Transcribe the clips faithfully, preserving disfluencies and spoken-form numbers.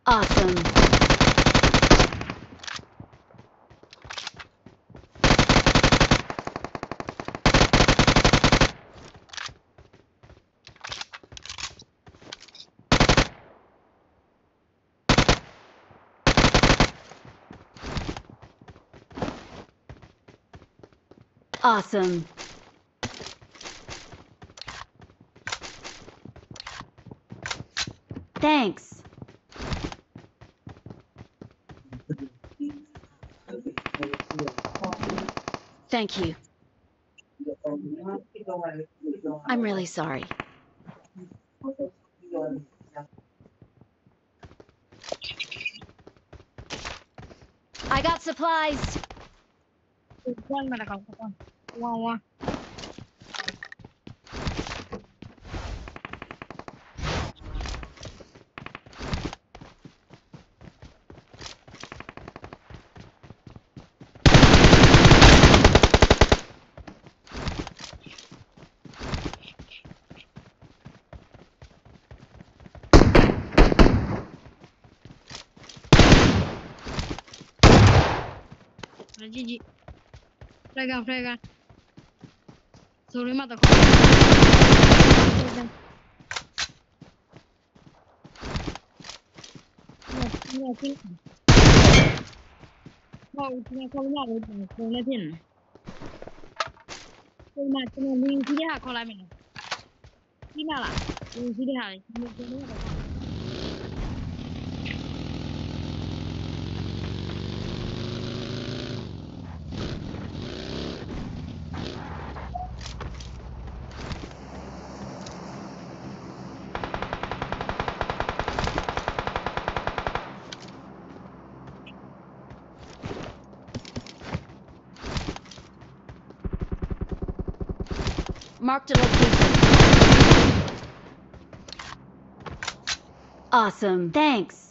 Awesome. Awesome. Thanks. Thank you. I'm really sorry. I got supplies. One minute, come on. One, one. G G. Flag on, flag on. Sorry, mother. No, think. No, it's not coming out. Let in. So much. No, we see how call I mean. See now. We see how. Marked a location. Awesome. Thanks.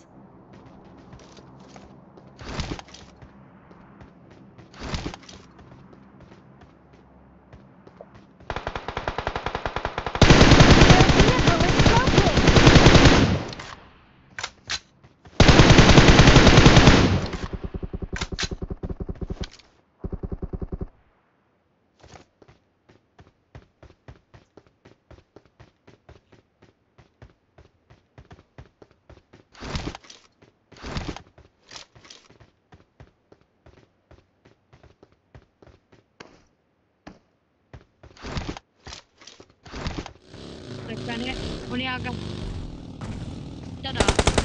Only I got. Ta-da.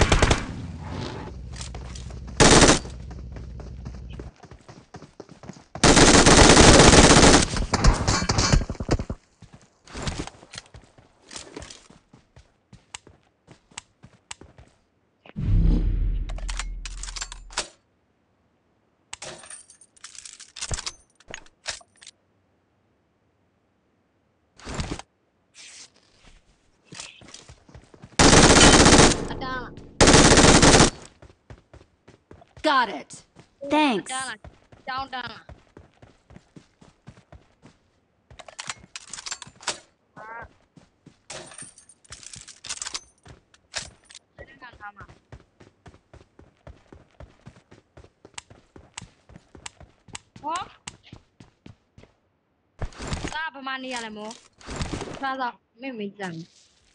Got it. Thanks. Down, down. What? Stop, money, Alamo. Father, maybe done.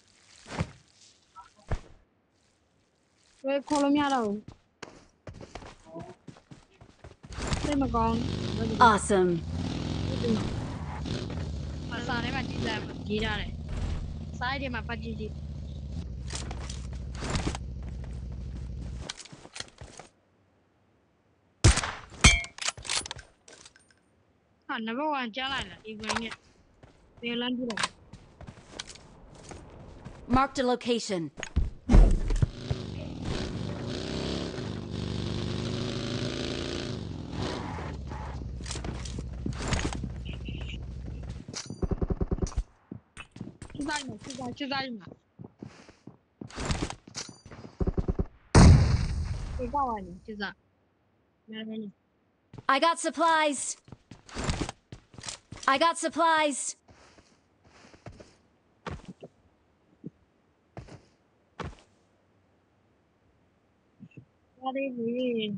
We're calling me out. Awesome. Sorry, my dear. Sorry, my Paji. I never want Jala, even yet. They landed. Marked a location. I got supplies. I got supplies. đây vì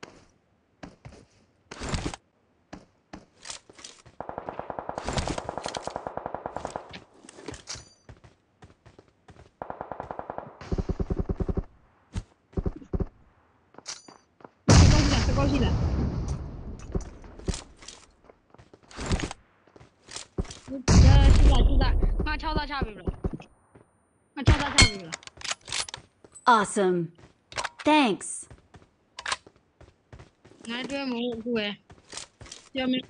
sẽ có gì là sẽ có gì là ờ chú giả chú giả mà cho ra cha về rồi mà cho ra cha về rồi Awesome. Thanks. ngay tôi muốn ngủ quê cho mình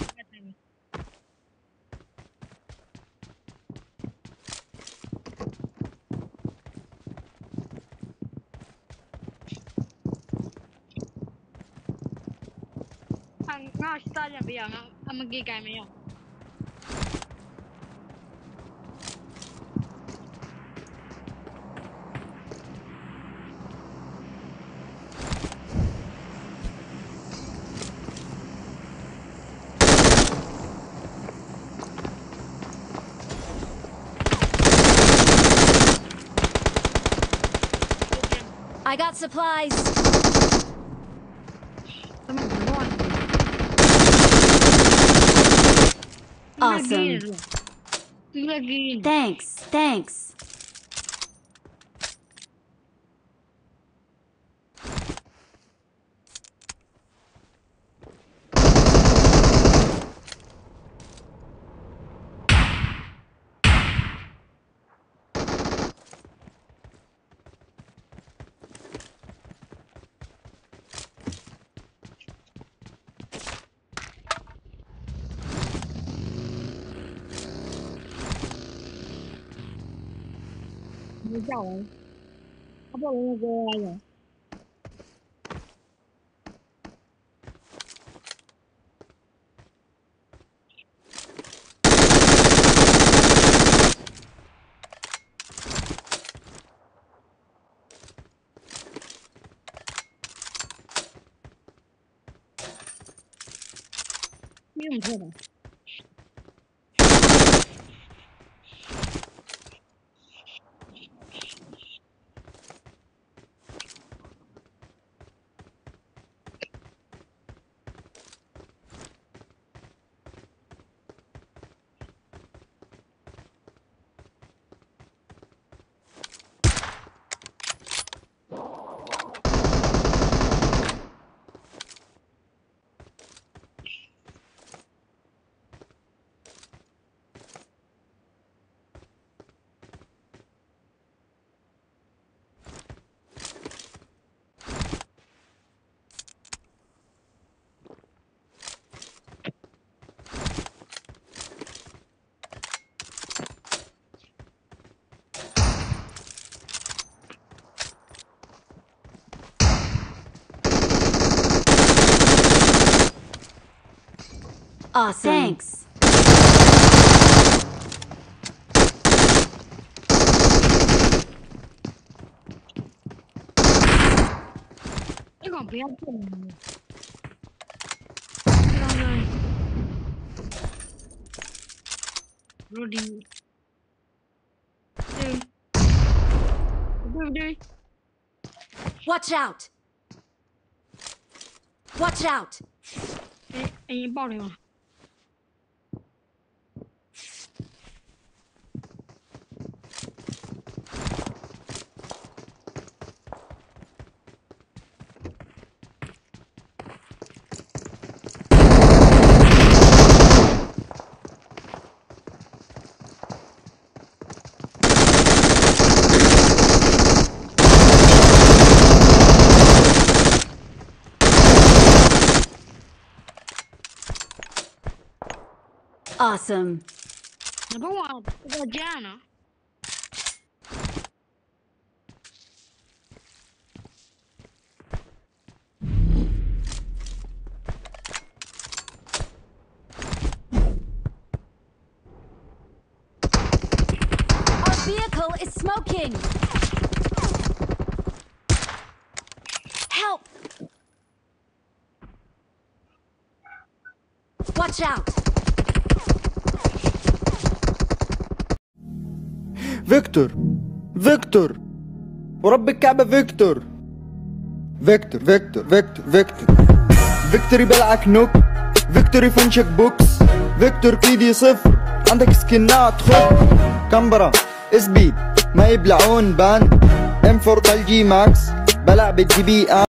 thằng ngao ta chẳng bây giờ ngao ăn cái cái mấy à I got supplies. tao mà ngon Awesome. lagi Thanks. Thanks. mới giàu không bao giờ về rồi như mình thôi mà Awesome. Thanks. cái còn phía trên rồi rồi rồi đi đi đi đi Watch out. Watch out. Ê, anh bao này mà Awesome. nó có vào vào da nữa Our vehicle is smoking. Help. Watch out. فيكتور فيكتور ورب الكعبة فيكتور فيكتور فيكتور فيكتور فيكتور فيكتوري بلعك نوك، فيكتوري فنشك بوكس، فيكتور كيدي صفر، عندك سكنات خد كامبرا سبيد ما يبلعون بان ام فور طلجي ماكس، بلع بالجي بي